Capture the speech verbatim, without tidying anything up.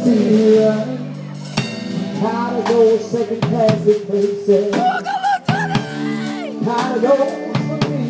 see me running. Tired of those second-class places. Oh, go Lil Johnny! Tired of those familiar